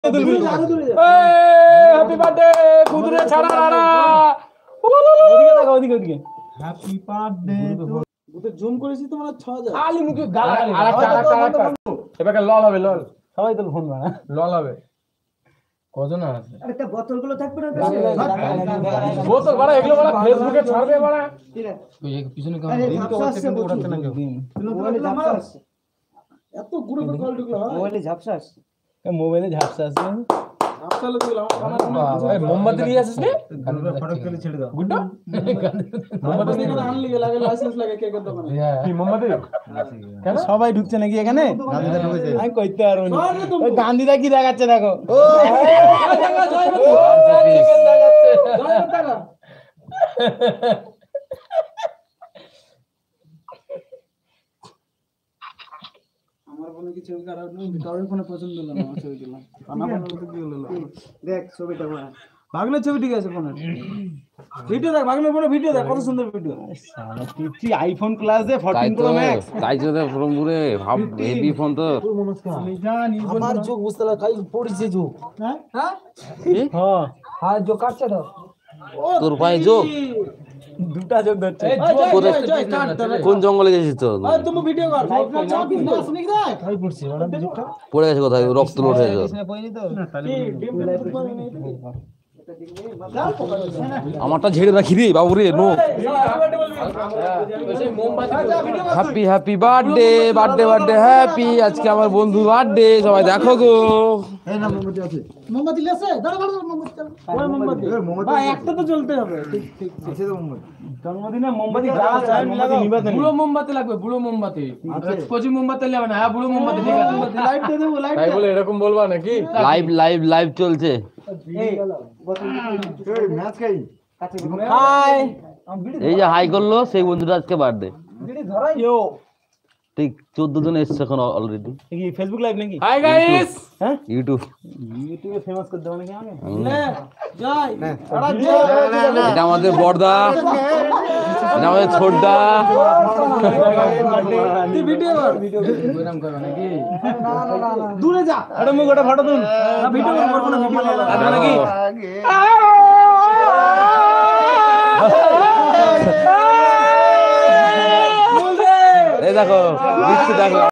happy birthday কুদরে ছাড়া রাড়া ওদিকে দেখো ওদিকে ওদিকে হ্যাপি বার্থডে তো জুম করেছি তো মানে 6000 খালি মুখে গাল আরেকটা এবারে লল হবে লল সবাই তো ফোন মারা লল হবে কজন আছে আরেকটা বোতলগুলো থাকবে না বোতল বড় এগুলো বড় ফেসবুকে ছাড়বে বড় ওই পিছনে আরে ঝাপসা আসছে ওঠাতে না কেউ এত গ্রুপে কল ঢুকলো মোবাইলে ঝাপসা আসছে মোবাইলে ঝাপসা আছে ঝাপসা লাগলো আমার মোমবাতি নিয়ে আসিস রে ফটো তুলে ছেড়ে দাও গুড্ডা মোমবাতি নিয়ে আনলি লাগে লাইসেন্স লাগে কেকের দোকানে কি মোমবাতি কেন সবাই ঢুকছে নাকি এখানে গান্ধীদা ঢুকেছে আমি কইতে পারবো না ওই গান্ধীদা কি দেখাচ্ছে দেখো ও আমার ফোনে কি ছবি কারণ কারোর ফোনে পছন্দ হলো না ছবি দিলাম কানা ফোনে তো কি হলো দেখ ছবিটা বড় ভাগলের ছবি ঠিক আছে ফোনে ভিডিও দেখ ভাগলের ফোনে ভিডিও দেখ কত সুন্দর ভিডিও শালা তুই আইফোন প্লাস দে 14 প্রো ম্যাক্স তাই তো ফোন পুরে ভাব হেভি ফোন তো আমি জানি আমার চোখ বুঝতে লাগা কাই পড়িছে চোখ হ্যাঁ হ্যাঁ হ্যাঁ হ্যাঁ জো কাটছে তো তোর পায়ে যোগ দুটা চোখ ধরছে কোন জঙ্গলে গেছিস তো তুমি ভিডিও কর চাপ না শুনি দেখ ভাই পড়ছে ওটা চোখটা পড়ে গেছে কোথায় রক্ত লোট হয়ে গেছে আমারটা ঝেড়ে রাখি রে বাবু রে no happy happy birthday birthday birthday happy আজকে আমার বন্ধু বার্থডে সবাই দেখো গো এই না মোমবাতি আছে মোমবাতি আছে দাঁড়া দাঁড়া মোমবাতি ওই মোমবাতি ভাই একটা তো জ্বলতে হবে ঠিক ঠিক আছে তো মোমবাতি জন্মদিনে মোমবাতি গাছ আর মোমবাতি নিবাতে বুড়ো মোমবাতি লাগবে বুড়ো মোমবাতি কচি মোমবাতি লাগবে না হ্যাঁ বুড়ো মোমবাতি ঠিক আছে লাইট দে দেবো লাইট তাই বলে এরকম বলবা নাকি লাইভ লাইভ লাইভ চলছে এই ম্যাচ খাই হাই এই যে হাই করলো সেই বন্ধুটা আজকে বার্থডে বিড়ি ধরাই ইও ঠিক 14 জন এসছে এখন অলরেডি কি ফেসবুক লাইভ নাকি হাই গাইস হ্যাঁ ইউটিউব ইউটিউবে ফেমাস করে দেব নাকি আমি নে যাই এটা আমাদের বড়দা এটা আমাদের ছোটদা তুই ভিডিও কর এরকম করবে নাকি দূরে যা আরে মুখ ওটা ফটো তুল না ভিডিও করব না মোবাইল নাকি এই দেখো দেখো